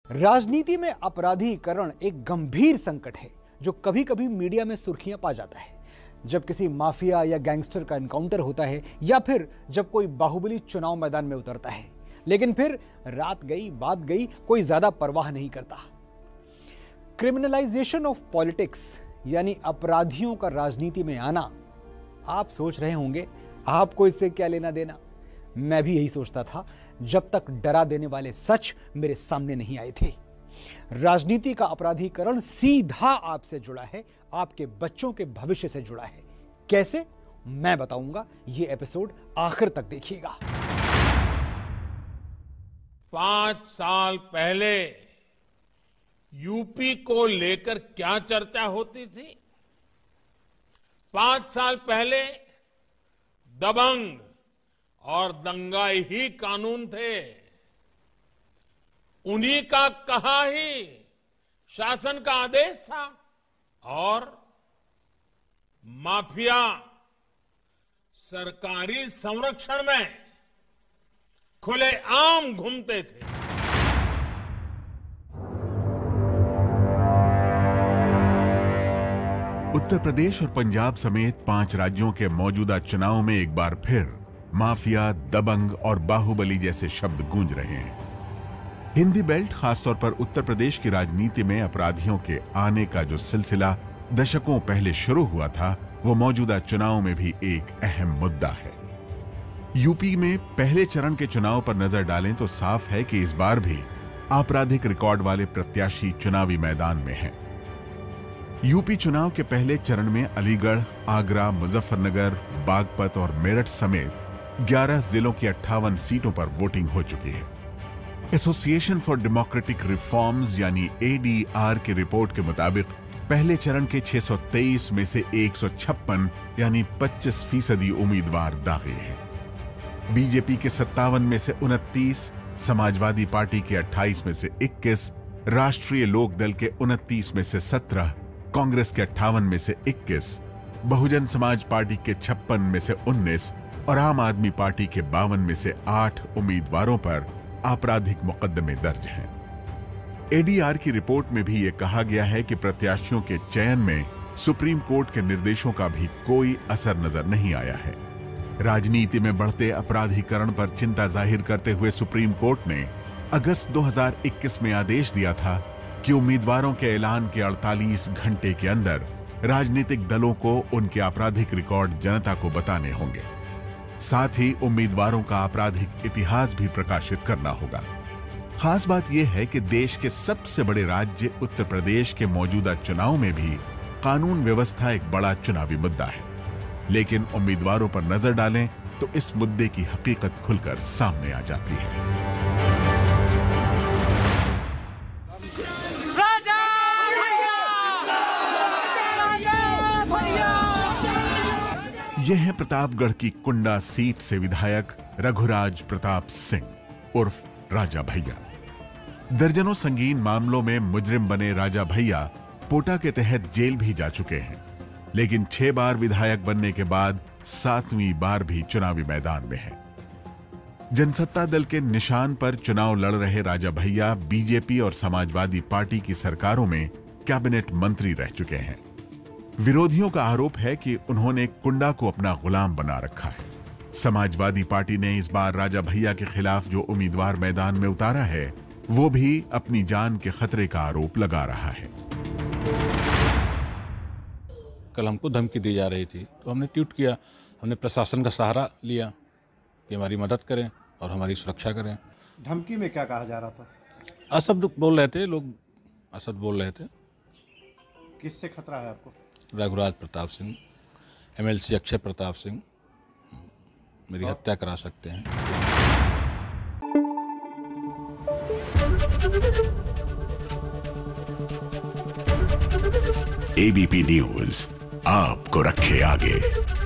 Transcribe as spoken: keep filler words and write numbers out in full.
राजनीति में अपराधीकरण एक गंभीर संकट है जो कभी कभी मीडिया में सुर्खियां पा जाता है। जब किसी माफिया या गैंगस्टर का एनकाउंटर होता है या फिर जब कोई बाहुबली चुनाव मैदान में उतरता है, लेकिन फिर रात गई बात गई, कोई ज्यादा परवाह नहीं करता। क्रिमिनलाइजेशन ऑफ पॉलिटिक्स यानी अपराधियों का राजनीति में आना। आप सोच रहे होंगे आपको इससे क्या लेना देना। मैं भी यही सोचता था जब तक डरा देने वाले सच मेरे सामने नहीं आए थे। राजनीति का अपराधीकरण सीधा आपसे जुड़ा है, आपके बच्चों के भविष्य से जुड़ा है। कैसे, मैं बताऊंगा। यह एपिसोड आखिर तक देखिएगा। पांच साल पहले यूपी को लेकर क्या चर्चा होती थी? पांच साल पहले दबंग और दंगाई ही कानून थे। उन्हीं का कहा ही शासन का आदेश था और माफिया सरकारी संरक्षण में खुलेआम घूमते थे। उत्तर प्रदेश और पंजाब समेत पांच राज्यों के मौजूदा चुनाव में एक बार फिर माफिया, दबंग और बाहुबली जैसे शब्द गूंज रहे हैं। हिंदी बेल्ट, खासतौर पर उत्तर प्रदेश की राजनीति में अपराधियों के आने का जो सिलसिला दशकों पहले शुरू हुआ था, वो मौजूदा चुनाव में भी एक अहम मुद्दा है। यूपी में पहले चरण के चुनाव पर नजर डालें तो साफ है कि इस बार भी आपराधिक रिकॉर्ड वाले प्रत्याशी चुनावी मैदान में हैं। यूपी चुनाव के पहले चरण में अलीगढ़, आगरा, मुजफ्फरनगर, बागपत और मेरठ समेत ग्यारह जिलों की अट्ठावन सीटों पर वोटिंग हो चुकी है। एसोसिएशन फॉर डेमोक्रेटिक रिफॉर्म्स यानी ए डी आर की रिपोर्ट के मुताबिक पहले चरण के छह सौ तेईस में से एक सौ छप्पन यानी पच्चीस फीसदी उम्मीदवार दागे हैं। बीजेपी के सत्तावन में से उनतीस, समाजवादी पार्टी के अट्ठाईस में से इक्कीस, राष्ट्रीय लोकदल के उनतीस में से सत्रह, कांग्रेस के अट्ठावन में से इक्कीस, बहुजन समाज पार्टी के छप्पन में से उन्नीस और आम आदमी पार्टी के बावन में से आठ उम्मीदवारों पर आपराधिक मुकदमे दर्ज हैं। ए डी आर की रिपोर्ट में भी यह कहा गया है कि प्रत्याशियों के चयन में सुप्रीम कोर्ट के निर्देशों का भी कोई असर नजर नहीं आया है। राजनीति में बढ़ते अपराधीकरण पर चिंता जाहिर करते हुए सुप्रीम कोर्ट ने अगस्त दो हज़ार इक्कीस में आदेश दिया था कि उम्मीदवारों के ऐलान के अड़तालीस घंटे के अंदर राजनीतिक दलों को उनके आपराधिक रिकॉर्ड जनता को बताने होंगे। साथ ही उम्मीदवारों का आपराधिक इतिहास भी प्रकाशित करना होगा। खास बात यह है कि देश के सबसे बड़े राज्य उत्तर प्रदेश के मौजूदा चुनाव में भी कानून व्यवस्था एक बड़ा चुनावी मुद्दा है, लेकिन उम्मीदवारों पर नजर डालें तो इस मुद्दे की हकीकत खुलकर सामने आ जाती है। यह है प्रतापगढ़ की कुंडा सीट से विधायक रघुराज प्रताप सिंह उर्फ राजा भैया। दर्जनों संगीन मामलों में मुजरिम बने राजा भैया पोटा के तहत जेल भी जा चुके हैं, लेकिन छह बार विधायक बनने के बाद सातवीं बार भी चुनावी मैदान में हैं। जनसत्ता दल के निशान पर चुनाव लड़ रहे राजा भैया बीजेपी और समाजवादी पार्टी की सरकारों में कैबिनेट मंत्री रह चुके हैं। विरोधियों का आरोप है कि उन्होंने कुंडा को अपना गुलाम बना रखा है। समाजवादी पार्टी ने इस बार राजा भैया के खिलाफ जो उम्मीदवार मैदान में उतारा है, वो भी अपनी जान के खतरे का आरोप लगा रहा है। कल हमको धमकी दी जा रही थी तो हमने ट्वीट किया, हमने प्रशासन का सहारा लिया कि हमारी मदद करें और हमारी सुरक्षा करें। धमकी में क्या कहा जा रहा था? असद बोल रहे थे लोग, असद बोल रहे थे। किससे खतरा है आपको? Raghuraj Pratap Singh, M L C Akshay Pratap Singh मेरी हत्या करा सकते हैं। ए बी पी न्यूज आपको रखे आगे।